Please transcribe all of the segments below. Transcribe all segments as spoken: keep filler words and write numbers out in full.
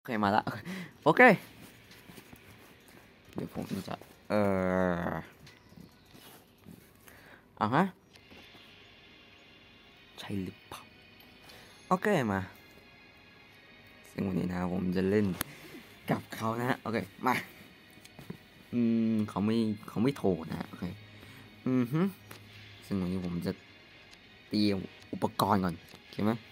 โอเคมาละโอเคเดี๋ยวผมจะเอ่ออ่ะฮะใช่หรือเปล่าโอเคมาซึ่งวันนี้นะผมจะเล่นกับเขานะฮะโอเคมาอืมเขาไม่เขาไม่โทรนะฮะโอเคอือฮึซึ่งวันนี้ผมจะเตรียมอุปกรณ์ก่อนโอเคไหม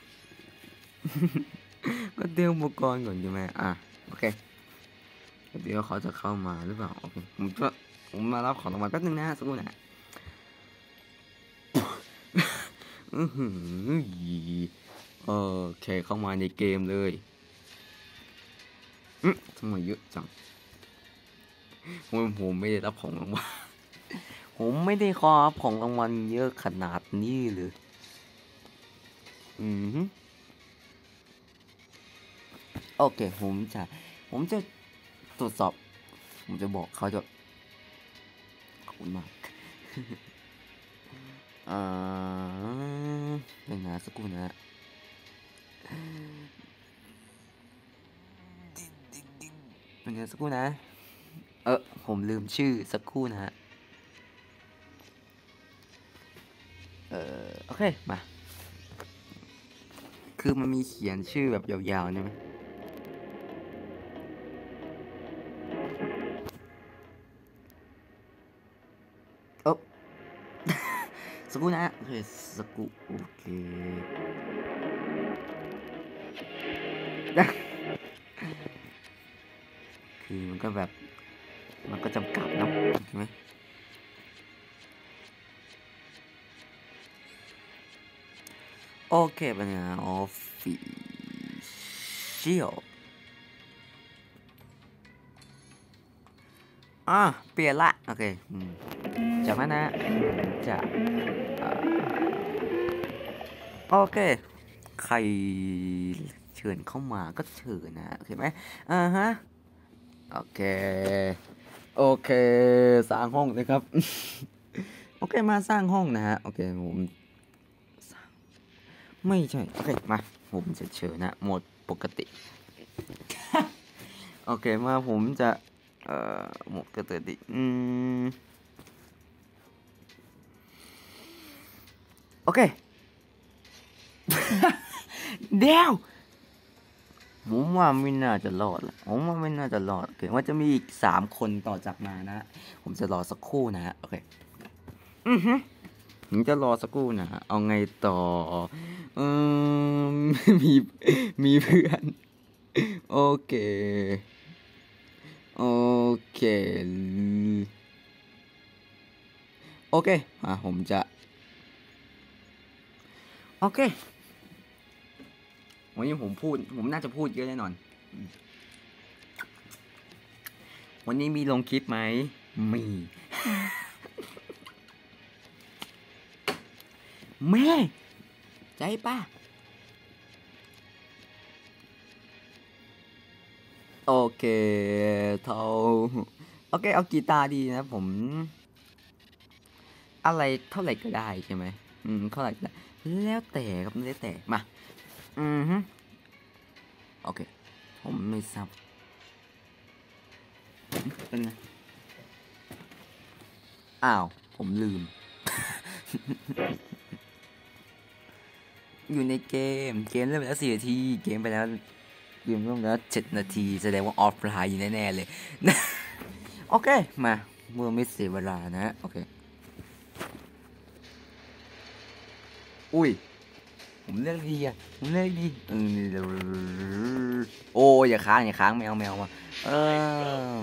ก็เตรียมอุปกรณ์ก่อนใช่ไหมอ่ะโอเคเดี๋ยวเขาจะเข้ามาหรือเปล่าโอเคผมจะผมมารับของรางวัลแป๊บนึงนะสักครู่นะอือหือโอเคเข้ามาในเกมเลยอืมทำไมเยอะจังผมผมไม่ได้รับของรางวัลผมไม่ได้ขอรับของรางวัลเยอะขนาดนี้เลยอือฮึโอเคผมจะผมจะตรวจสอบผมจะบอกเขาจะขอบคุณมากอ่าเป็นนะสักครู่นะเป็นนะสักครู่นะเออผมลืมชื่อสักครู่นะฮะเออโอเคมาคือมันมีเขียนชื่อแบบยาวๆใช่ไหมเออสักครู่นะโอเคสักครู่โอเคคือมันก็แบบมันก็จำกัดเนาะใช่ไหมโอเคเป็นไงออฟฟิเชียลอ่ะเปลี่ยนละโอเคอืมจากนั้นนะจะเอ่อโอเคใครเชิญเข้ามาก็เชิญนะโอเคไหมอ่าฮะโอเคโอเคสร้างห้องเลยครับโอเคมาสร้างห้องนะฮะโอเคผมไม่ใช่โอเคมาผมจะเชิญนะโหมดปกติโอเคมาผมจะเอ่อโหมดปกติอืมโอเคเดี๋ยวผมว่าไม่น่าจะรอดละผมว่าไม่น่าจะรอดโอเคว่าจะมีอีกสามคนต่อจากมานะผมจะรอสักครู่นะฮะโอเคอือฮึผมจะรอสักครู่นะฮะเอาไงต่อเออมีมีเพื่อนโอเคโอเคโอเคอ่ะผมจะโอเควันนี้ผมพูดผมน่าจะพูดเยอะแน่นอนวันนี้มีลงคลิปไหมมีแม่ใจป้าโอเคเท่าโอเคเอากีตาร์ดีนะผมอะไรเท่าไหร่ก็ได้ใช่ไหมอืมเท่าไหร่ก็ได้แล้วแต่ครับแล้วแต่มาอือฮึโอเคผมไม่ทราบเป็นไงอ้าวผมลืมอยู่ในเกมเกมเริ่มไปแล้วสี่นาทีเกมไปแล้วเกมเริ่มแล้วเจ็ดนาทีแสดงว่าออฟไลน์อยู่แน่ๆเลยโอเคมาเมื่อไม่เสียเวลานะโอเคอุ้ยผมเลือกดีอ่ะผมเลือกดีเออโอ้อย่าค้างอย่าค้างแมวแมวมาเออ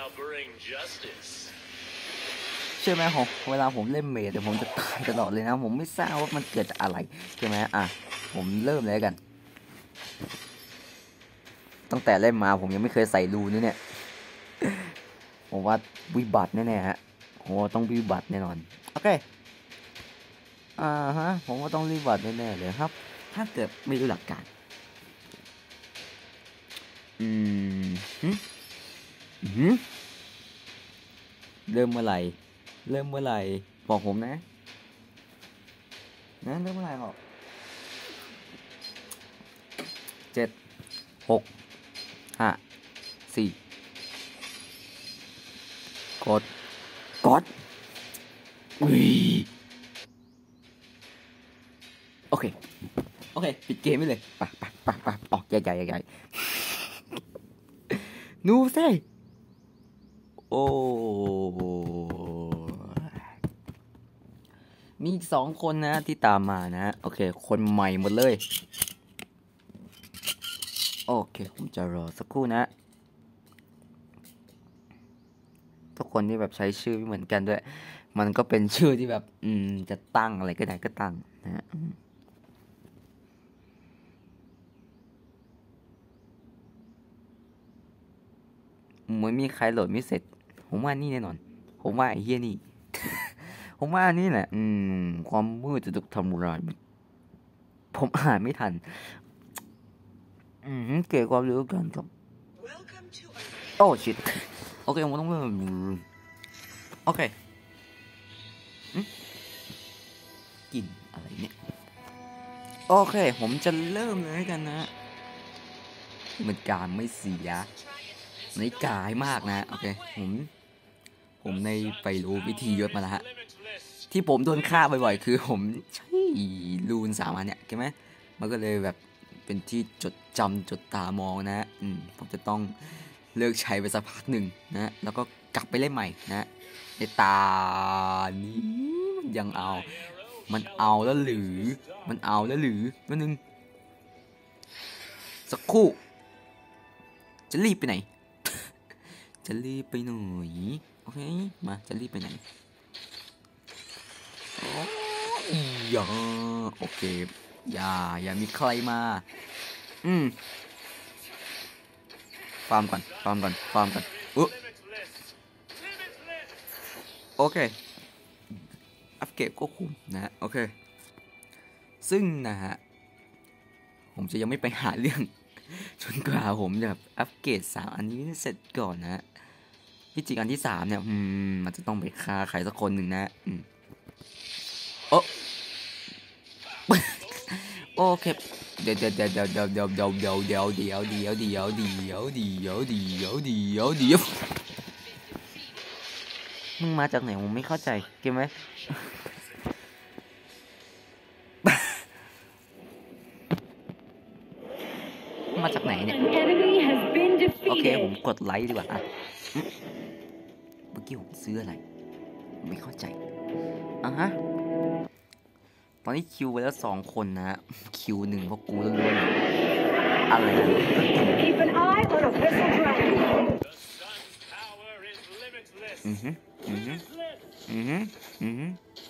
เชื่อไหมผมเวลาผมเล่นเมดแต่ผมจะตายตลอดเลยนะผมไม่ทราบว่ามันเกิดจากอะไรใช่ไหมอ่ะผมเริ่มเลยกันตั้งแต่เล่นมาผมยังไม่เคยใส่รูนี่เนี่ยผมว่าวิบัติแน่ๆฮะโอ้ต้องวิบัติแน่นอนโอเคอ่าฮะผมว่าต้องวิบัติแน่ๆเลยครับถ้าเกิดไม่รู้หลักการอืมฮึฮึเริ่มเมื่อไหร่เริ่มเมื่อไหร่บอกผมนะนะเริ่มเมื่อไหร่บอกเจ็ดหกห้าสี่กดกดอุ้ยโอเคโอเคปิดเกมไปเลยไปไปไปไปออกใหญ่ใหญ่ใหญ่นูเซ่โอ้มีอีกสองคนนะที่ตามมานะโอเคคนใหม่หมดเลยโอเคผมจะรอสักครู่นะทุกคนที่แบบใช้ชื่อไม่เหมือนกันด้วยมันก็เป็นชื่อที่แบบอืมจะตั้งอะไรก็ได้ก็ตั้งนะฮะเหมือนมีใครโหลดไม่เสร็จผมว่านี่แน่นอนผมว่าไอ้เฮียนี่ ผมว่านี่แหละอืมความมืดจะถูกทำลายผมอ่านไม่ทันอืมเกี่ยวกับความรู้กันครับโอ้ชิตโอเคผมต้องเริ่มโอเคกลิ่นอะไรเนี่ยโอเคผมจะเริ่มเลยกันนะมันการไม่เสียในกายมากนะโอเคผมผมในไปรู้วิธียศมาแล้วฮะที่ผมโดนฆ่าบ่อยๆคือผมใช้รูนสามอันเนี่ยใช่ไหมมันก็เลยแบบเป็นที่จดจำจดตามองนะอืมผมจะต้องเลิกใช้ไปสักพักหนึ่งนะแล้วก็กลับไปเล่นใหม่นะในตานี้มันยังเอามันเอาแล้วหรือมันเอาแล้วหรือนิดนึงสักครู่จะรีบไปไหน จะรีบไปหน่อยโอเคมาจะรีบไปไหนอย่าโอเคอย่าอย่ามีใครมาอืมฟาร์มก่อนฟาร์มก่อนฟาร์มก่อนอุ๊โอเคอัปเกรดก็คุ้มนะโอเคซึ่งนะฮะผมจะยังไม่ไปหาเรื่องจนกว่าผมจะอัปเกรดสามอันนี้เสร็จก่อนนะที่จริงอันที่สามเนี่ยอืมมันจะต้องไปฆ่าใครสักคนหนึ่งนะอืมโอ้โอเคเดี๋ยวเดี๋ยวเดี๋ยวเดี๋ยวเดี๋ยวเดี๋ยวเดี๋ยวเดี๋ยวเดี๋ยวเดี๋ยวเดี๋ยวเดี๋ยวเดี๋ยวเดี๋ยวเดี๋ยวเดี๋ยวเดี๋ยวมึงมาจากไหนผมไม่เข้าใจเก็บไหมมาจากไหนเนี่ยโอเคผมกดไลค์ดีกว่าอ่ะเมื่อกี้ผมซื้ออะไรไม่เข้าใจอ่ะฮะตอนนี้คิวไปแล้วสองคนนะฮะคิวหนึ่งเพราะกูล้วนๆอะไรนะอือฮึอือฮึอือฮึอือฮึ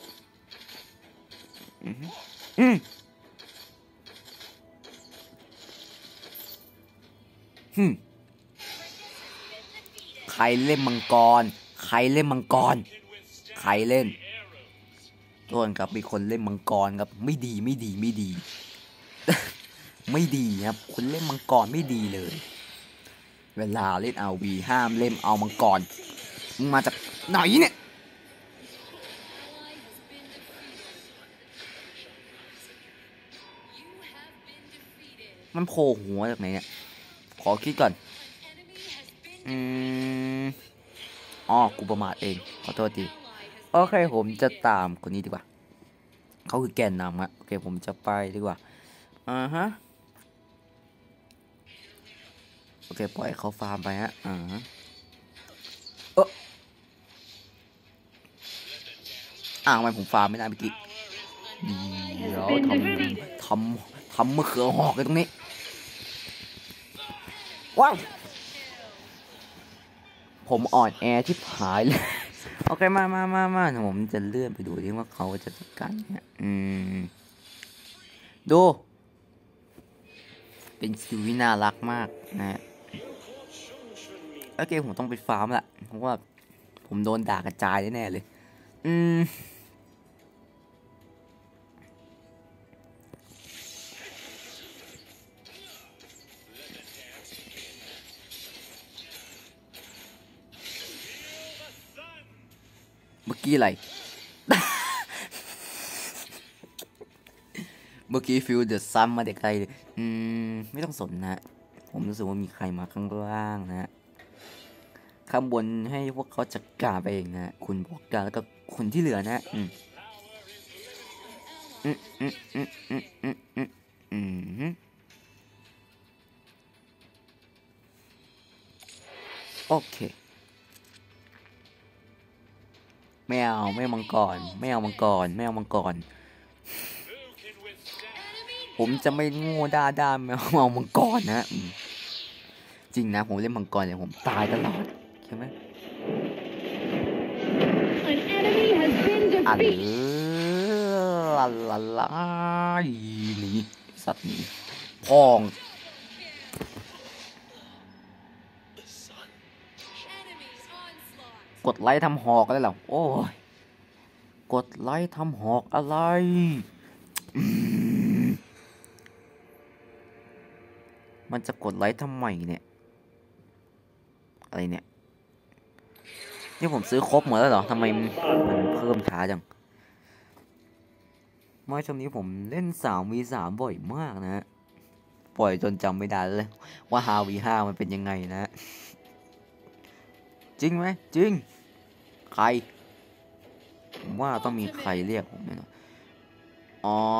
อือฮึอืมฮึใครเล่นมังกรใครเล่นมังกรใครเล่นโทษครับมีคนเล่นมังกรครับไม่ดีไม่ดีไม่ดี ไม่ดีครับคนเล่นมังกรไม่ดีเลยเวลาเล่นเอาวีห้ามเล่นเอามังกรมึงมาจากไหนเนี่ยมันโผล่หัวจากไหนเนี่ยขอคิดก่อนอืมอ๋อกูประมาทเองขอโทษทีโอเคผมจะตามคนนี้ดีกว่าเขาคือแกนนำอะโอเคผมจะไปดีกว่าอ่าฮะโอเคปล่อยเขาฟาร์มไปฮะอ่าฮะเอออ้าวทำไมผมฟาร์มไม่ได้เมื่อกี้เดี๋ยวทำทำทำมะเขือหอกกันตรงนี้ว้าวผมอ่อนแอที่ผายเลยโอเคมามามามาผมจะเลื่อนไปดูที่ว่าเขาจะจัดการเนี่ยอืมดูเป็นคิวที่น่ารักมากนะโอเคผมต้องไปฟาร์มละเพราะว่าผมโดนด่ากระจายแน่เลยอืมเมื่อกี้อะไร เมื่อกี้ฟิลเดอะซัมมาเด็กไกลเลยอืมไม่ต้องสนนะผมผมรู้สึกว่ามีใครมาข้างล่างนะฮะข้างบนให้พวกเขาจัดการไปเองนะคุณบล็อกการแล้วก็คนที่เหลือนะอืมอืมอืมอืมอืมอืมอืมอืมโอเคไม่เอาไม่เอามังกรไม่เอามังกรไม่เอามังกรผมจะไม่โง่ด้าด้าไม่เอามังกรนะจริงนะผมเล่นมังกรเนี่ยผมตายตลอดใช่ไหมอันลาลาลาหนีสัตว์หนีพองกดไลค์ทำหอกอะไรหรอโอ้ยกดไลค์ทำหอกอะไรมันจะกดไลค์ทำไมเนี่ยอะไรเนี่ยนี่ผมซื้อครบหมดแล้วเหรอทำไมมันเพิ่มช้าจังเมื่อช่วงนี้ผมเล่นสามวีสามบ่อยมากนะฮะปล่อยจนจำไม่ได้เลยว่าห้าวีห้ามันเป็นยังไงนะจริงไหมจริงใครผมว่าต้องมีใครเรียกผมเนี่ยอ๋อ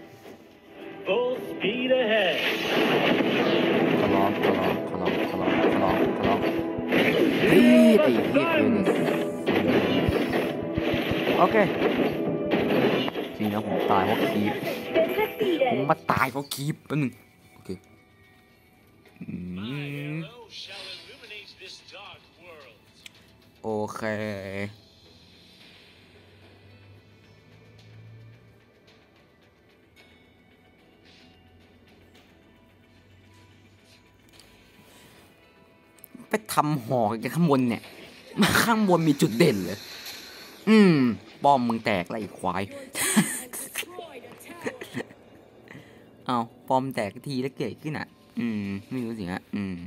ขอร้องขอร้องขอร้องขอร้องขอร้องขอร้องเฮ้ยไอ้เหี้ยเนสโอเคจริงนะผมตายเพราะคีบผมมาตายเพราะคีบแป๊บนึงโอเคโอเคไปทำหอกันข้างบนเนี่ยมาข้างบนมีจุดเด่นเลยอืมป้อมมึงแตกแล้วไอ้ควายเอาป้อมแตกทีแล้วเกิดขึ้นอ่ะอืมไม่รู้สิฮะอืม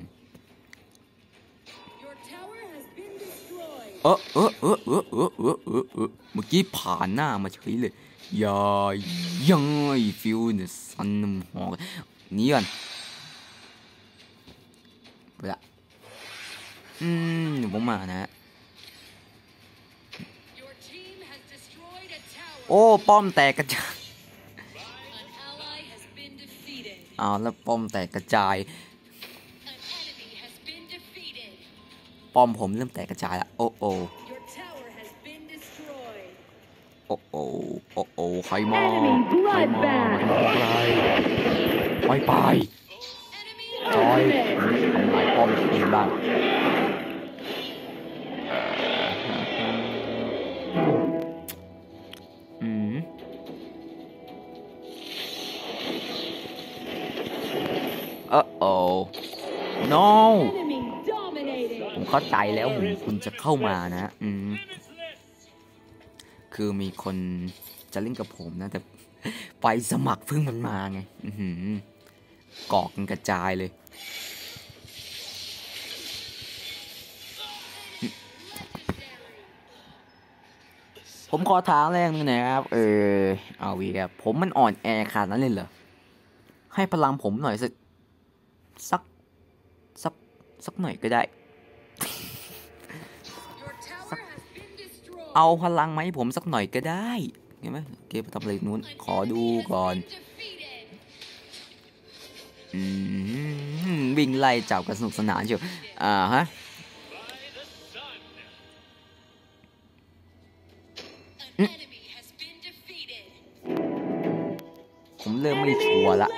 เออเออเออเออเออเออเออเออเมื่อกี้ผ่านหน้ามาเฉยเลยยายยังไงฟิวเนี่ยสันน้ำหอกนี่กันไปละอืมเดี๋ยวผมมานะโอ้ป้อมแตกกระจายอ้าวแล้วป้อมแตกกระจายป้อมผมเริ่มแตกกระจายละโอ้โอโอ้โอโอ้โอใครมาใครมาใครไปไปจอยทำลายป้อมเองบ้างอืมเออโอ้ no ผมเข้าใจแล้วคุณจะเข้ามานะอืมคือมีคนจะเล่นกับผมนะแต่ไปสมัครเพิ่งมันมาไงอือกอกกันกระจายเลยผมขอถามแรกนึงนะครับเออเอาวีครับผมมันอ่อนแอขนาดนั้นเลยเหรอให้พลังผมหน่อยสักสักสักสักหน่อยก็ได้เอาพลังมาให้ผมสักหน่อยก็ได้เห็นไหมเกมทำอะไรนู้นขอดูก่อนอืมวิ่งไล่จับกันสนุกสนานเชียวอ่าฮะผมเริ่มไม่ชัวร์ละ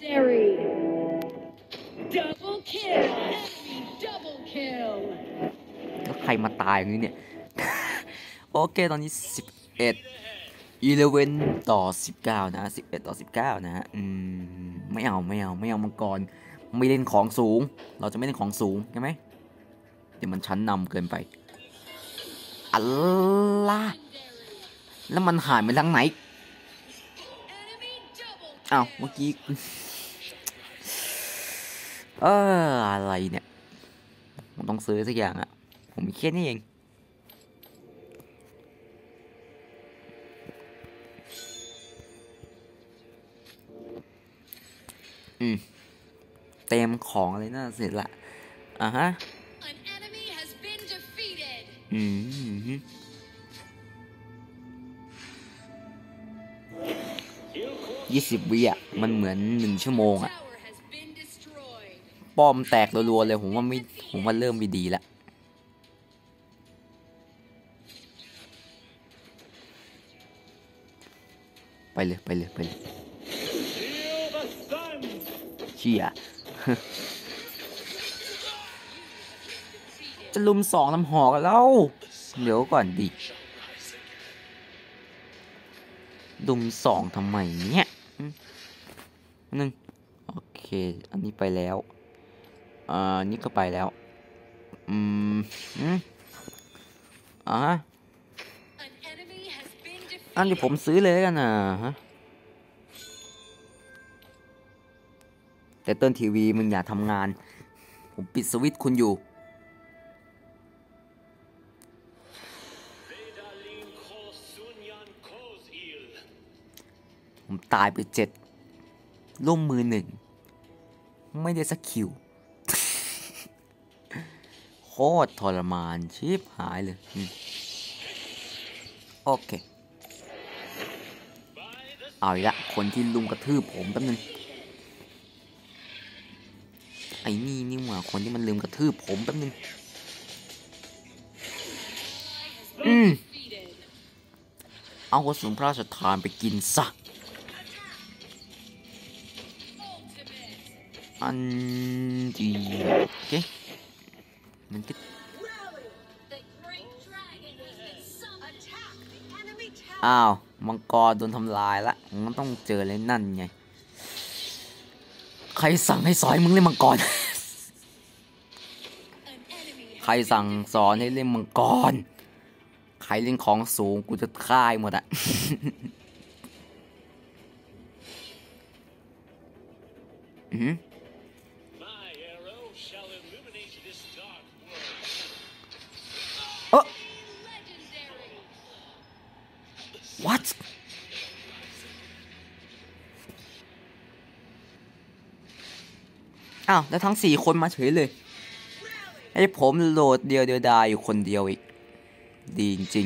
แล้วใครมาตายอย่างนี้เนี่ย โอเคตอนนี้สิบเอ็ดอีเลเวนต่อสิบเก้านะสิบเอ็ดต่อสิบเก้านะฮะอืมไม่เอาไม่เอาไม่เอามังกรไม่เล่นของสูงเราจะไม่เล่นของสูงใช่ไหมเดี๋ยวมันชั้นนำเกินไปอัลล่ะแล้วมันหายไปทางไหนอ้าวเมื่อกี้เอออะไรเนี่ยผมต้องซื้อสักอย่างอะผมมีแค่นี้เองอืมแต็มของอะไรน่าเสร็จละอ่ะฮะอืมยี่สิบวิอ่ะมันเหมือนหนึ่งชั่วโมงอ่ะป้อมแตกรัวๆเลยผมว่าไม่ผมว่าเริ่มไม่ดีละไปเลยไปเลยไปเลยเชี่ย จะลุมสองลำหอกกันแล้วเดี๋ยวก่อนดิลุมสองทำไมเนี่ยหนึ่งโอเคอันนี้ไปแล้วอ่านี่ก็ไปแล้วอืมอืมอ่าอันนี้ผมซื้อเลยกันนะฮะแต่ต้นทีวีมึงอย่าทำงานผมปิดสวิตช์คุณอยู่ผมตายไปเจ็ดล่มมือหนึ่งไม่ได้สักคิว โคตรทรมานชิบหายเลยโอเคเอาอีกละคนที่ลุมกระทืบผมแป๊บนึงไอ้นี่นี่หว่าคนที่มันลืมกระทืบผมแป๊บนึงอืมเอากระสุนพระราชทานไปกินซะอันดีโอเคมันก็อ้าวมังกรโดนทำลายละมันต้องเจอเลยนั่นไงใครสั่งให้สอนมึงเล่นมังกร ใครสั่งสอนให้เล่นมังกรใครเล่นของสูงกูจะฆ่าหมดอะอือเออ what อ้าวแล้วทั้งสี่คนมาเฉยเลยให้ผมโหลดเดียวเดียวดายอยู่คนเดียวอีกดีจริง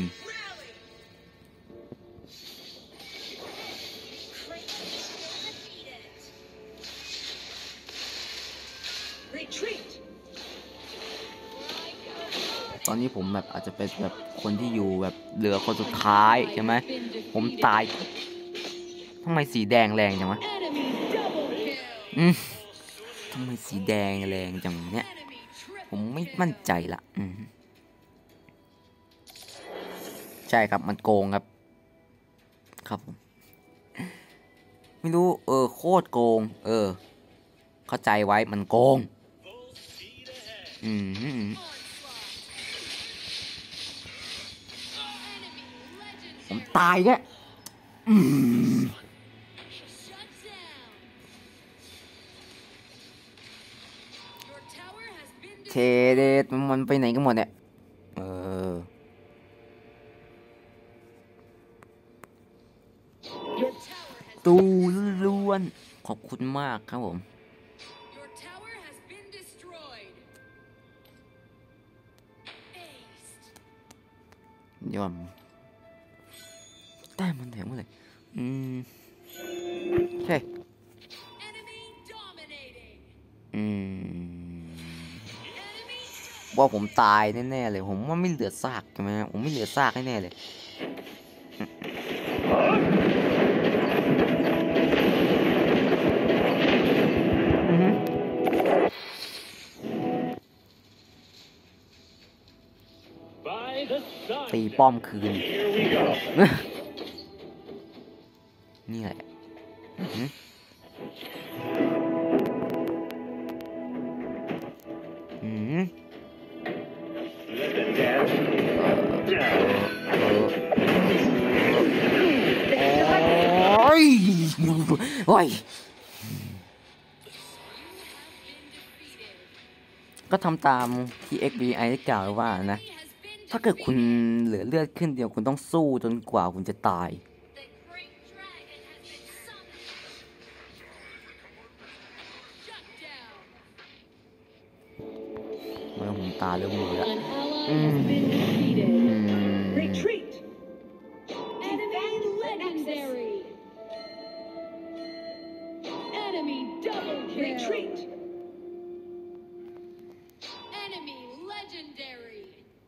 ตอนนี้ผมแบบอาจจะเป็นแบบคนที่อยู่แบบเหลือคนสุดท้ายใช่ไหมผมตายทำไมสีแดงแรงจังวะอืมทำไมสีแดงแรงจังเนี่ยผมไม่มั่นใจละอืมใช่ครับมันโกงครับครับผมไม่รู้เออโคตรโกงเออเข้าใจไว้มันโกงอืมผมตายแกอืมเทเดตมันไปไหนกันหมดเนี่ยเออตูล้วนขอบคุณมากครับผมยอมได้มันแถมเมื่อไหร่อืมใช่อืมว่าผมตายแน่ๆเลยผมว่าไม่เหลือซากใช่ไหมผมไม่เหลือซากแน่ๆเลยตีป้อมคืนนี่แหละอืมโอ้ยโอ้ยก็ทำตามที่ เอ็กซ์ บี ไอ ได้กล่าวไว้ว่านะถ้าเกิดคุณเหลือเลือดขึ้นเดียวคุณต้องสู้จนกว่าคุณจะตายเมื่อผมตาเริ่มมือแล้ว An ally อืม has been defeated. อืม Retreat! Enemy legendary. Enemy double kill. Retreat! Enemy legendary.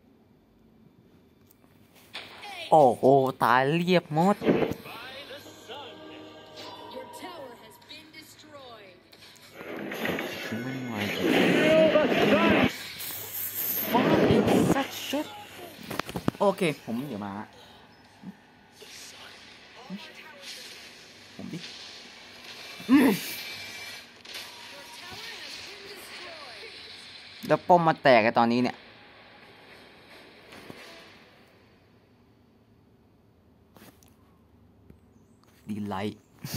โอ้โหตายเรียบหมด Your tower has been destroyed. ไม่ไหว Feel the sun! Fucking such shit โอเคผมเดี๋ยวมาผมดิ Your tower has been destroyed. แล้วป้อมมาแตกไอ้ตอนนี้เนี่ยดีไลท์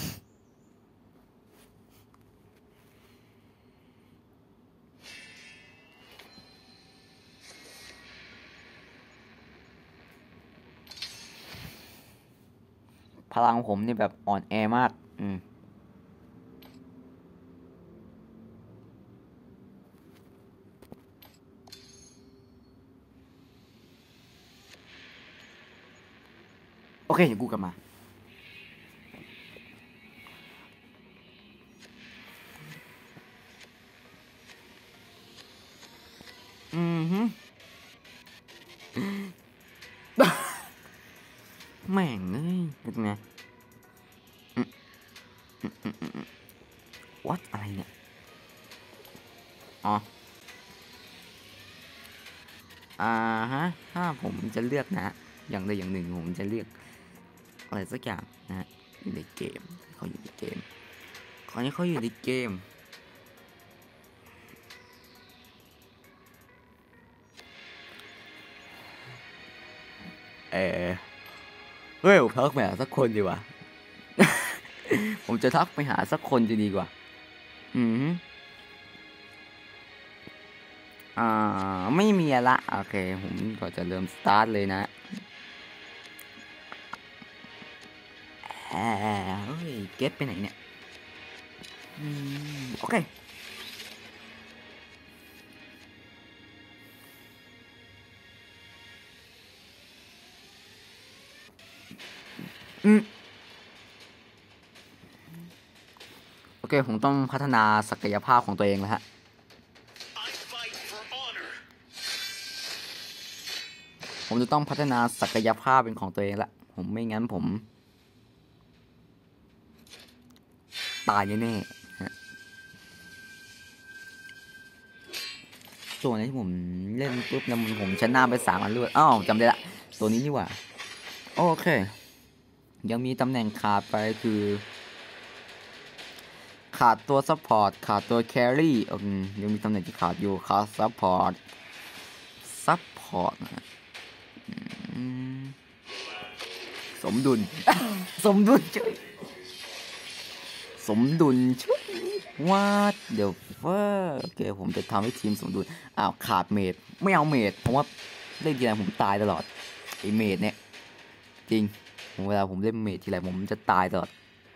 พลังผมนี่แบบอ่อนแอมากอืมโอเคเดี๋ยวกูกลับมาอืมฮึ แม่งเอ้ยเป็นไงวัดอะไรเนี่ยอ๋ออ่าฮะถ้าผมจะเลือกนะอย่างใดอย่างหนึ่งผมจะเลือกอะไรสักอย่างนะฮะอยู่ในเกมเขาอยู่ในเกมคราวนี้เขาอยู่ในเกมเออเฮ้ยผมทักไปหาสักคนดีกว่า ผมจะทักไปหาสักคนจะดีกว่าอืมอ่าไม่มีละโอเคผมก็จะเริ่มสตาร์ทเลยนะแอบเฮ้ยเก็ตไปไหนเนี่ยอืมโอเคอืมโอเคผมต้องพัฒนาศักยภาพของตัวเองแล้วฮะผมจะต้องพัฒนาศักยภาพเป็นของตัวเองละผมไม่งั้นผมตายแน่ๆฮะส่วนที่ผมเล่นปุ๊บแล้วผมชนะไปสามอันรวดอ้าวจำได้ละตัวนี้นี่หว่าโอเคยังมีตำแหน่งขาดไปคือขาดตัวซัพพอร์ตขาดตัวแครี่ยังมีตำแหน่งที่ขาดอยู่ขาดซัพพอร์ตซัพพอร์ตสมดุล สมดุลช่วยสมดุลช่วยว่าเดี๋ยวเฟอร์โอเคผมจะทำให้ทีมสมดุลอ้าวขาดเมดไม่เอาเมดเพราะว่าเล่นทีไรผมตายตลอดไอเมดเนี่ยจริงเวลาผมเล่นเมดทีไรผมจะตายตลอด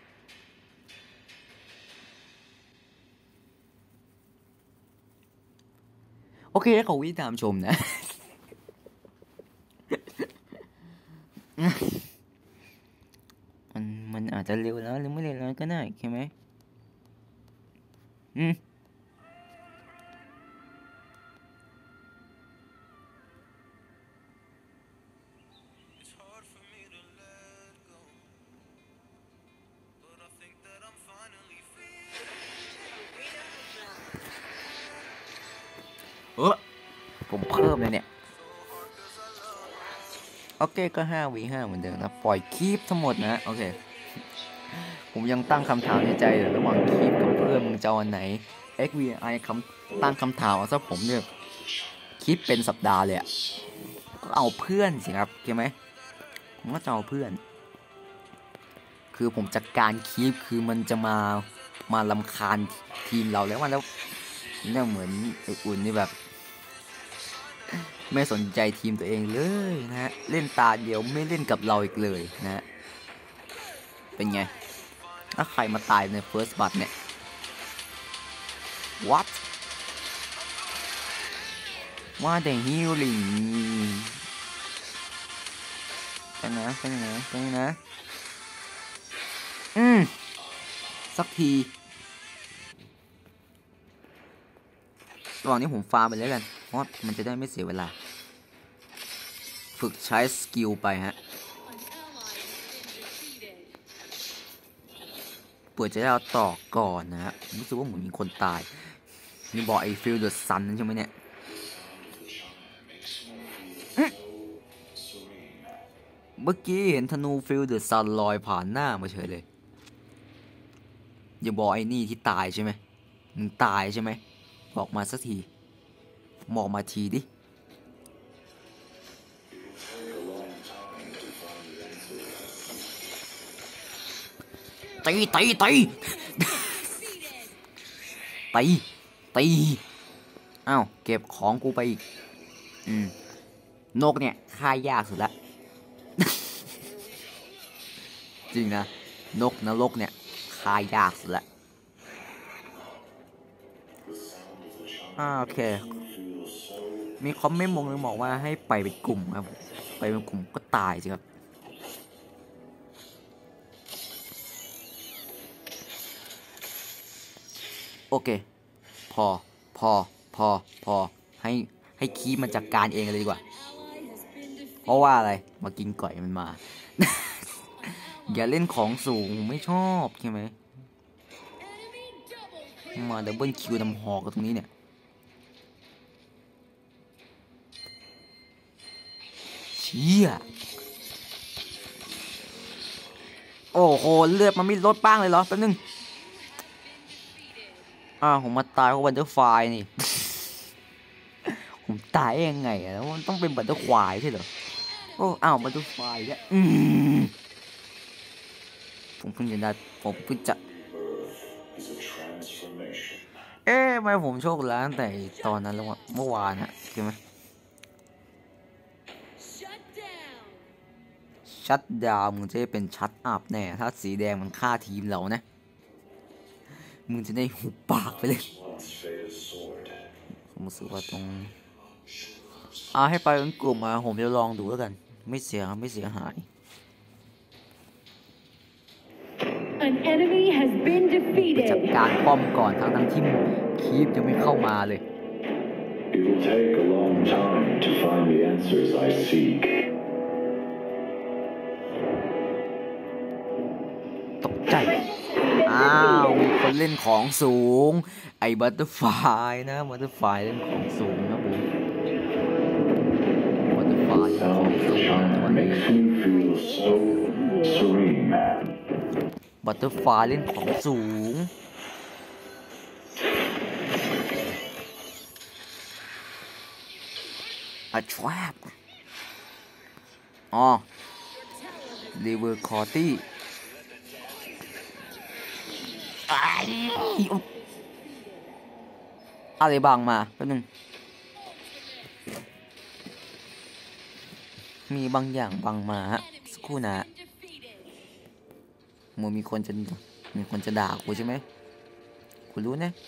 โอเคขอวิตามชมนะ มันมันอาจจะเร็วแล้วหรือไม่เร็วแล้วก็ได้ใช่ไหมอืมเออผมเพิ่มเลยเนี่ยโอเคก็ห้าวีห้าเหมือนเดิมนะปล่อยคีปทั้งหมดนะโอเคผมยังตั้งคำถามในใจอยู่ระหว่างคีปกับเพื่อนมึงจะเอาอันไหน เอ็กซ์ วี ไอ คำตั้งคำถามซะผมเนี่ยคิดเป็นสัปดาห์เลยอะก็เอาเพื่อนสิครับเข้าไหมผมก็จะเอาเพื่อนคือผมจัดการคีปคือมันจะมามาลำคาญทีมเราแล้วว่าแล้วเนี่ยเหมือนไอ้อุ่นนี่แบบไม่สนใจทีมตัวเองเลยนะฮะเล่นตาเดียวไม่เล่นกับเราอีกเลยนะฮะเป็นไงถ้าใครมาตายใน First Blood เนี่ย What ว่าแต่ฮิลลิ่งกันนะกันนะกันนะอืมสักทีระหว่างนี้ผมฟาร์มไปแล้วกันเพราะมันจะได้ไม่เสียเวลาฝึกใช้สกิลไปฮะ An ally has been defeated. เปิดจะได้เอาต่อก่อนนะฮะรู้สึกว่าเหมือนมีคนตายนี่บอกไอ้ฟิลเดอร์ซันใช่ไหมเนี่ยเมื่อกี้เห็นธนูฟิลเดอร์ซันลอยผ่านหน้ามาเฉยเลยอย่าบอกไอ้นี่ที่ตายใช่ไหมมึงตายใช่ไหมบอกมาสักทีบอกมาทีดิตีตีตีตีตีอ้าวเก็บของกูไปอีกอืมนกเนี่ยฆ่ายากสุดละ จริงนะนกนรกเนี่ยฆ่ายากสุดละอ่าโอเคมีคอมเมนต์มงนึงบอกว่าให้ไปเป็นกลุ่มครับไปเป็นกลุ่มก็ตายสิครับโอเคพอพอพอพอให้ให้คีมันจัดการเองเลยดีกว่า Ally has been defeated. เพราะว่าอะไรมากินก่อยมันมา อย่าเล่นของสูงไม่ชอบใช่ไหม Enemy double kill. มาดับเบิลคิวนำหอกกับตรงนี้เนี่ยเชี่ยโอ้โหเลือดมันไม่ลดบ้างเลยเหรอแป๊บนึงอ้าวผมมาตายเพราะบัตเตอร์ไฟนี่ ผมตายยังไงอะแล้วมันต้องเป็นบัตเตอร์ควายใช่เหรอโอ้อ้าวบัตเตอร์ไฟเนี่ยอืมผมเพิ่งจะได้ผมเพิ่งจะเอ๊ะทำไมผมโชคร้ายตั้งแต่ตอนนั้นแล้ววะเมื่อวานฮะใช่ไหม Shut down. ชัดดาวมึงจะได้เป็นชัดอัพแน่ถ้าสีแดงมันฆ่าทีมเรานะมึงจะได้หุบปากไปเลยผมรู้สึกว่าตรงเอาให้ไปเป็นกลุ่มมาผมจะลองดูแล้วกันไม่เสียไม่เสียหาย An enemy has been ไปจัด defeated. การป้อมก่อนทั้งทั้งที่คีปยังไม่เข้ามาเลย It will take a long time to find the answers I seek. ตกใจอ้าวมีคนเล่นของสูงไอ้บัตเตอร์ไฟนะบัตเตอร์ไฟเล่นของสูงนะผมบัตเตอร์ไฟ The เล่นของ sound of สู the งนะวัน charm นี้ makes me feel so serene. บัตเตอร์ไฟเล่นของสูงA trap อ๋อ River Corty อะไรบางมาแป๊บนึงมีบางอย่างบางมาฮะสักครู่นะ Defeated. มัวมีคนจะมีคนจะด่ากูใช่ไหมกูรู้นะ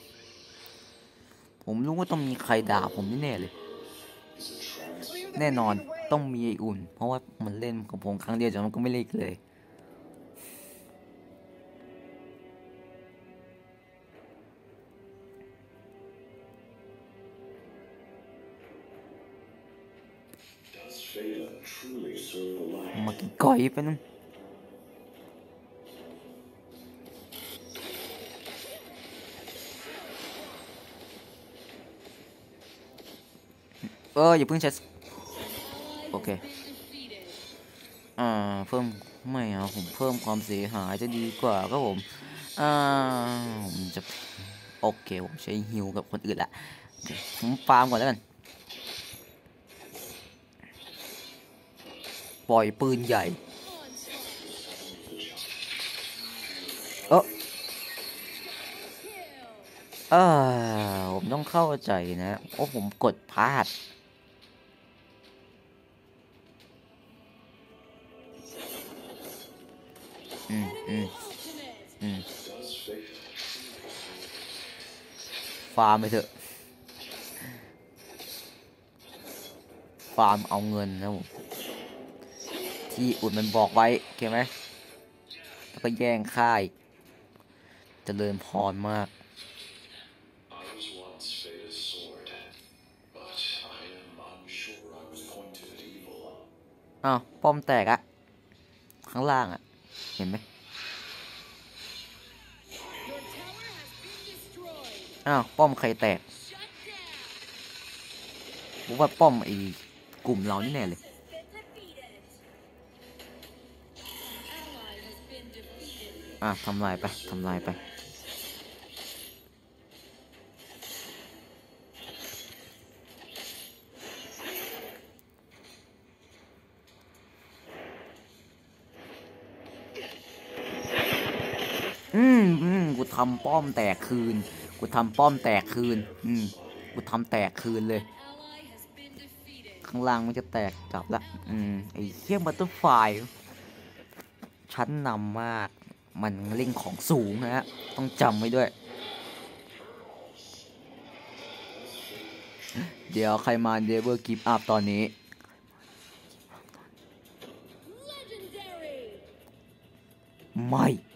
ผมรู้ว่าต้องมีใครด่าผมแน่ๆเลยแน่นอนต้องมีไอ้อุ่นเพราะว่ามันเล่นกับผมครั้งเดียวจนมันก็ไม่เล่นเลยมากินก้อยไปนึงเอออย่าเพิ่งใช้โอเค Defeated. อ่าเพิ่มไม่เอาผมเพิ่มความเสียหายจะดีกว่าครับผมอ่าผมจะโอเคผมใช้ฮิวกับคนอื่นละผมฟาร์มก่อนแล้วกันปล่อยปืนใหญ่เออเออผมต้องเข้าใจนะโอ้ผมกดพลาดอืมอืม Ultimate. อืมฟาร์มไปเถอะาร์มเอาเงินนะผมที่อุดมันบอกไว้โอเคไหมแล้วก็แย่งค่ายเจริญพรมาก I was once Veda's sword, but I am unsure I was pointed at evil. อ้าวป้อมแตกอะข้างล่างอะเห็นไหม Your tower has been destroyed. อ้าวป้อมใครแตก Shut down. ผมว่าป้อมไอ้กลุ่มเรานี่แน่เลย Has been defeated. Ally has been defeated. อ่ะทำลายไปทำลายไปอืมอืมกูทำป้อมแตกคืนกูทำป้อมแตกคืนอืมกูทำแตกคืนเลย Ally has been defeated. ข้างล่างมันจะแตกกลับละอืมไอ้เหี้ยบัตเตอร์ไฟชั้นนำมากมันเล่งของสูงนะฮะต้องจำไว้ด้วย เดี๋ยวใครมาเดเวอร์กิฟต์อัพตอนนี้ Legendary. ไม่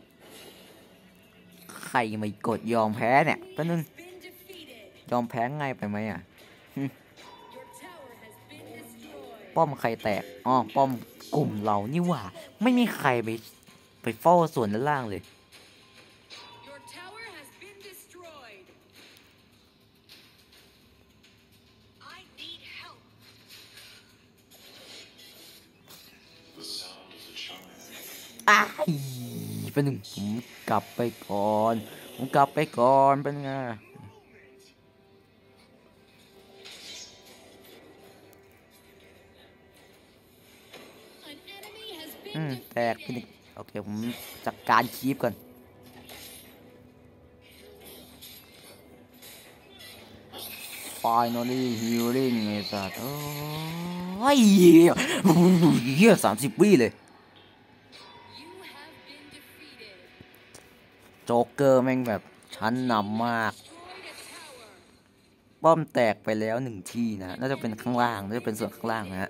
ใครไม่กดยอมแพ้เนี่ยแป๊บนึง Been defeated. ยอมแพ้ง่ายไปไหมอ่ะ Your tower has been destroyed. ป้อมใครแตกอ๋อป้อมกลุ่มเรานี่หว่า ไม่มีใครไปไปเฝ้าส่วนด้านล่างเลย Your tower has been destroyed. I need help. The sound of the chime. อ้ายเป็นหนึ่งผมกลับไปก่อน ผมกลับไปก่อนเป็นไง An enemy has อื been มแตก defeated. เป็นหนึ่งโอเคผมจัดการคีปก่อน finally healing ไอ้สัสโอ้ยเหี้ยสามสิบวิเลย You have been defeated. โจ๊กเกอร์แม่งแบบชั้นนำมาก Destroyed a tower. ป้อมแตกไปแล้วหนึ่งที่นะ น่าจะเป็นข้างล่าง น่าจะเป็นส่วนข้างล่างนะฮะ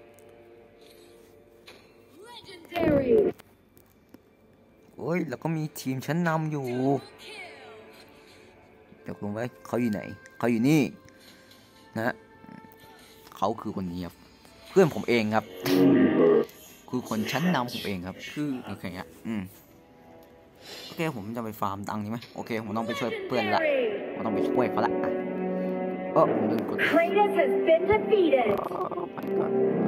Legendary. โอ้ย แล้วก็มีทีมชั้นนำอยู่ Kill. เดี๋ยวลงไว้เขาอยู่ไหน เขาอยู่นี่ นะ เขาคือคนนี้ครับ เพื่อนผมเองครับ คือคนชั้นนำผมเองครับ คือโอเคอ่ะอืม โอเค ผมจะไปฟาร์มตังค์ใช่ไหมโอเค ผมต้องไปช่วยเพื่อนละ ผมต้องไปช่วยเขาละอ่ะเออผมลืมกด Kratos has been defeated. ไปก่อน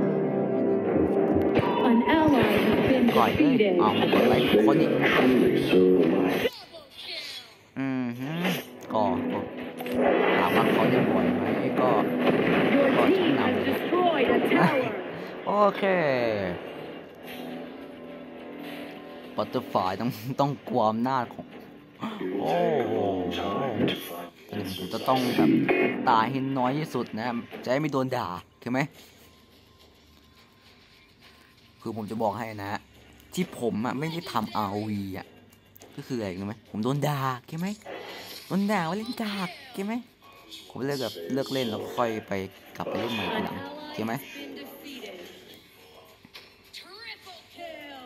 An ally has been ก่อยเลยเอากดไลค์คนนี้ Truly serve the light. Double kill. อืมฮึก็ก็ถามว่าเขาจะบ่อยไหมก็ Your team has destroyed a tower. โอเคบัตเตอร์ฟลายต้องต้องกลัวอำนาจของ It will Oh. take a long time to find ผม answers จะต้อง I แบบ seek. ตายให้น้อยที่สุดนะจะได้ไม่โดนด่าเข้าไหมคือผมจะบอกให้นะ ที่ผมอ่ะไม่ได้ทำ อาร์ โอ วี อ่ะก็คืออะไรรู้ไหมผมโดนด่าเข้าไหมโดนด่าว่าเล่นกากเข้าไหมผมเลิกแบบเลิกเล่นแล้วค่อยไปกลับไปเล่นใหม่ที An หลัง ally เข้าไหม has been defeated. Triple kill.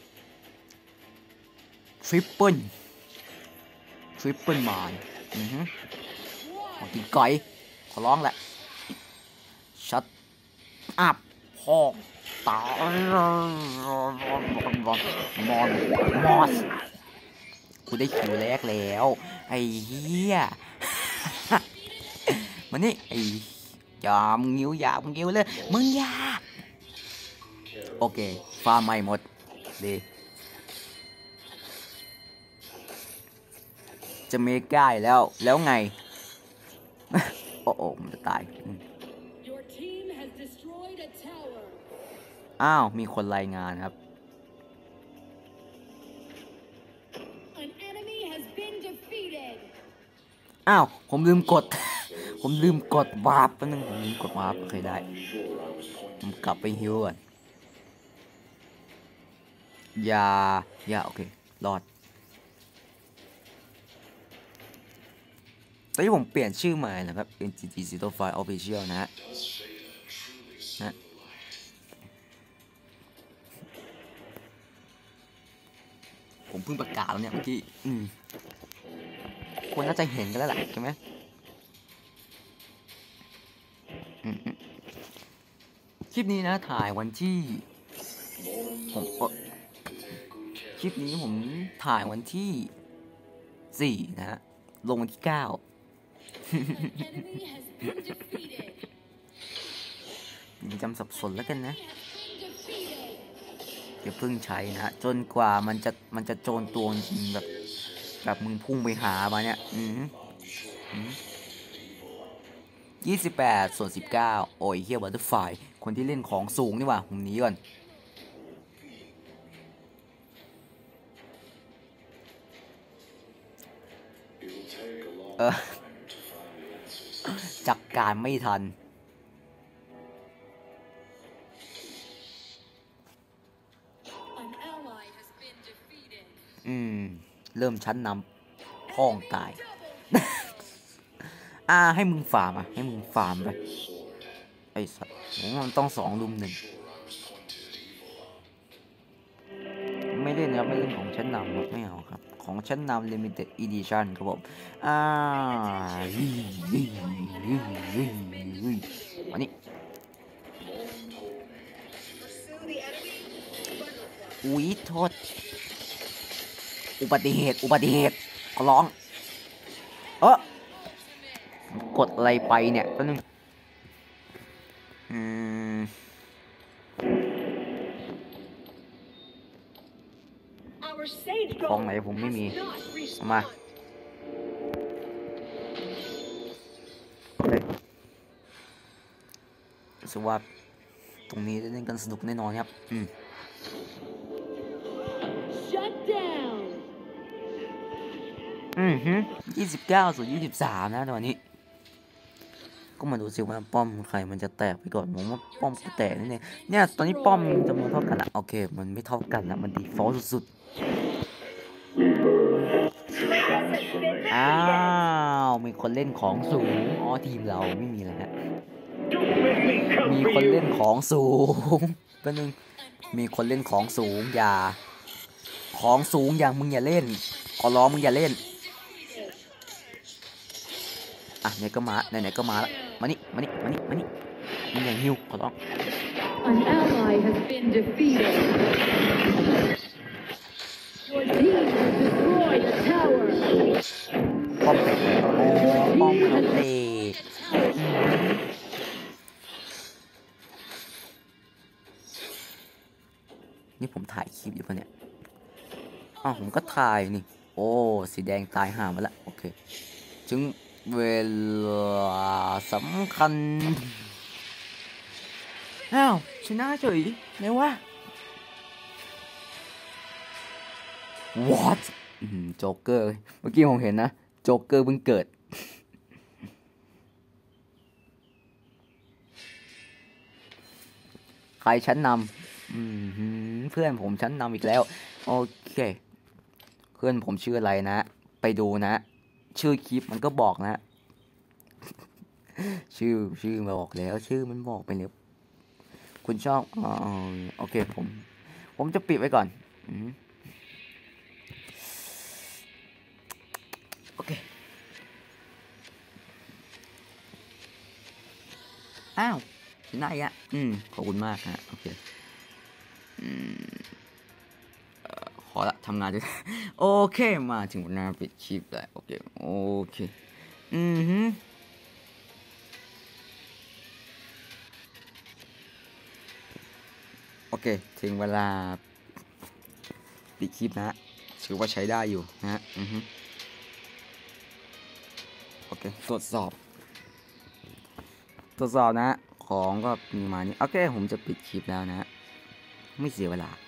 ทริปเปิลทริปเปิลมานอือฮึขอ One. กินไก่ขอร้องแหละชัดอัพพอกตายมอนมอสกูได้คิวแรกแล้วไอ้เหี้ย มันนี่ไอ้ยามงิ้วยามงิ้วเลยมึงอยาโอเคฟาร์มใหม่หมดดีจะเมก้าอีกแล้วแล้วไง โอ้โอ้มันจะตายอืม Your team has destroyed a tower. อ้าวมีคนรายงานครับ An enemy has been defeated. อ้าวผมลืมกด ผมลืมกดวาร์ปแป๊บนึงผมลืมกดวาร์ปเคยได้ ผมกลับไปฮิวก่อนอย่าอย่าโอเค รอดตอนนี้ผมเปลี่ยนชื่อใหม่นะครับเป็น จี จี Zero Five Official นะฮะนะผมเพิ่งประกาศแล้วเนี่ยเมื่อกี้อืมคนน่าจะเห็นกันแล้วแหละใช่ไหมคลิปนี้นะถ่ายวันที่ผมคลิปนี้ผมถ่ายวันที่สี่นะฮะลงวันที่เก้า Enemy has been defeated. อย่าจำสับสนแล้วกันนะ Been defeated. อย่าเพิ่งใช้นะฮะจนกว่ามันจะมันจะโจรตัวจริงแบบแบบมึงพุ่งไปหามาเนี่ยอืมยี่สิบแปดส่วนสิบเก้าโอ้ยเฮียบัตเตอร์ไฟคนที่เล่นของสูงนี่หว่าผมหนีก่อนเออจัดการไม่ทัน An ally has been defeated. อืมเริ่มชั้นนำพ้องตาย อ่าให้มึงฟาร์มอ่ะให้มึงฟาร์มไปไอ้สัตว์มันต้องสองลุมหนึ่งไม่เล่นครับไม่เล่นของชั้นนำครับไม่เอาครับของชั้นนำ limited edition ครับผมอ่าวันนี้อุ๊ยโทษอุบัติเหตุอุบัติเหตุขอร้องเออกดอะไรไปเนี่ยแป๊บนึงอืม Our sage กองไหนผมไม่มีเอามาเลยรู้สึกว่าตรงนี้จะเล่นกันสนุกแน่นอนครับอืม Shut down. อือฮึยี่สิบเก้าส่วนยี่สิบสามนะตอนนี้ก็มาดูสิว่าป้อมใครมันจะแตกไปก่อนผมว่าป้อมจะแตกนี่เนี่ยเนี่ยตอนนี้ป้อมจำนวนเท่ากันละโอเคมันไม่เท่ากันละมันดีฟอลต์สุดๆอ้าวมีคนเล่นของสูงอ๋อทีมเราไม่มีแล้วฮะมีคนเล่นของสูงแป๊บนึงมีคนเล่นของสูงอย่าของสูงอย่างมึงอย่าเล่นขอร้องมึงอย่าเล่นอ่ะไหนก็มาไหนๆก็มาละมานี่มานี่มานี่มานี่มึงอย่างหิวขอร้อง An ally has been defeated. Your team has destroyed a tower. ป้อมเตะโอ้ป้อมเขาเตะนี่ผมถ่ายคลิปอยู่ปะเนี่ยอ้าวผมก็ถ่ายนี่โอ้สีแดงตายห่ามาแล้วโอเคถึงเวลาสำคัญอ้าวชนะเฉยไงวะ what โจ๊กเกอร์เมื่อกี้ผมเห็นนะโจ๊กเกอร์เพิ่งเกิดใครชั้นนำเพื่อนผมชั้นนำอีกแล้วโอเคเพื่อนผมชื่ออะไรนะไปดูนะชื่อคลิปมันก็บอกนะ ชื่อชื่อมาบอกแล้วชื่อมันบอกไปแล้วคุณชอบอ๋อโอเคผมผมจะปิดไว้ก่อนโอเคอ้าวไหนอ่ะอืมขอบคุณมากฮะโอเคอืมขอละทำงานด้วยโอเคมาถึงเวลาปิดคลิปแล้วโอเคโอเคอือฮึโอเคถึงเวลาปิดคลิปนะถือว่าใช้ได้อยู่นะอือฮึโอเคตรวจสอบตรวจสอบนะของก็มีมานี่โอเคผมจะปิดคลิปแล้วนะไม่เสียเวลา